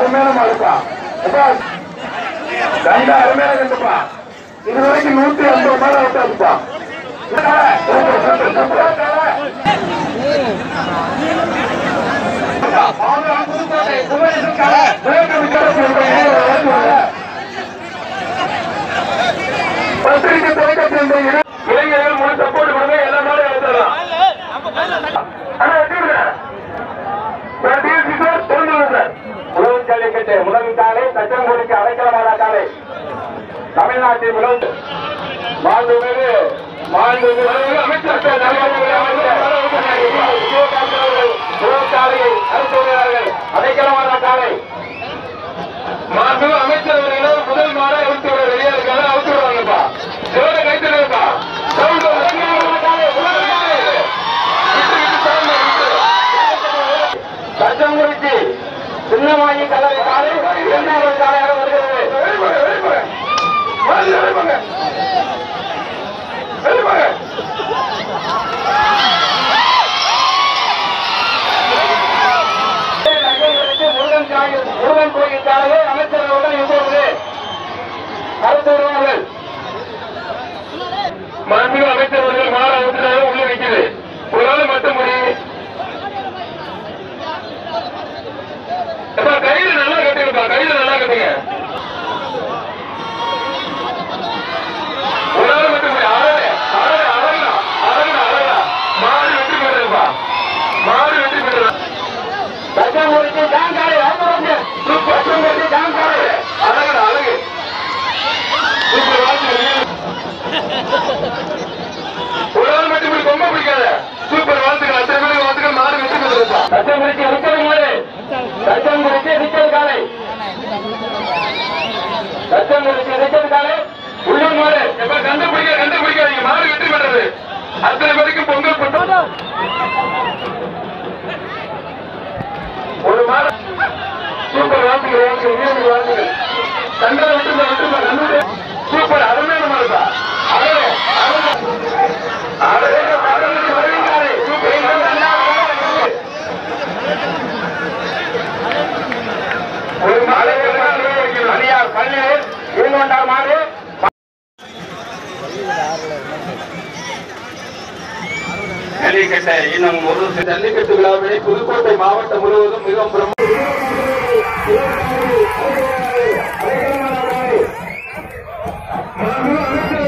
அருமையான மாடுப்பா. கண்டா அருமையான கண்டுப்பா. இதுவரைக்கும் 150 மாடு அவுட்டாதுப்பா. இளைஞர்கள் முழு சப்போர்ட் கொடுங்க. எல்லா மாடும் அவுத்தலாம். ஜல்லிக்கட்டு முதல் காலை தச்சங்குடிக்கு அடைக்கலமான காலை தமிழ்நாட்டில் முதல் மாண்புமிகு அமைச்சர் அடைக்கலமான காலை மாண்புமிகு அமைச்சர் அவர்களும் முதல் மாட அவுத்து விட வெளியே இருக்காங்க. அவுத்து விடுவாங்கப்பா. சிவனை கைத்தருப்பா. தச்சங்குடிக்கு சின்னமாயி கலவை காலை 2வது காலையாக வருகிறது. முருகன் கோயில் காலையை அமைச்சர்களுடன் இப்பொழுது கருத்து வருவார்கள். மாண்புமிகு அமைச்சர்கள் மாற ஊற்றுறாங்க. உள்ள வைக்கிறது ஒரு நாள் மட்டும் முடியும். கையில நல்லா கட்டுங்கப்பா. கையில நல்லா கட்டுங்க. ஒரு நாள் மட்டும் மாடு வெற்றி பெறப்பா. மாடு வெற்றி பெற தச்சங்குடிக்கு ஜாங்காலை அழகு அழகு சூப்பர் வாட்சி. ஒரு நாள் மட்டும் ரொம்ப பிடிக்காத சூப்பர் வாழ்த்துக்கள். அத்தனை பேருக்கு வாழ்த்துக்கள். மாடு வெற்றி பெறப்பா. தச்சங்குடிக்கு இருக்கிற மாடு தச்சங்குடிக்கு இருக்கிற காலை தச்சங்குடிக்கு இருக்கிற காலை உள்ளூர் மாடு எப்ப கண்டுபிடிக்காதீங்க. மாடு வெற்றி பெற்றது. அத்தனை பேருக்கு பொங்கல் போட்டு ஒரு மாடு சூப்பர் வாழ்த்துக்கள். வாழ்த்துக்கள். தண்டனை விட்டு சூப்பர் அருமையான மாடுதா. ஒரு மாடு பள்ளியில் இருந்து கொண்டார் மாடு. ஜல்லிக்கட்டு இன்னும் ஒரு ஜல்லிக்கட்டு விழாவினை புதுக்கோட்டை மாவட்டம் முழுவதும் மிகவும் பிரம்மாண்டமாக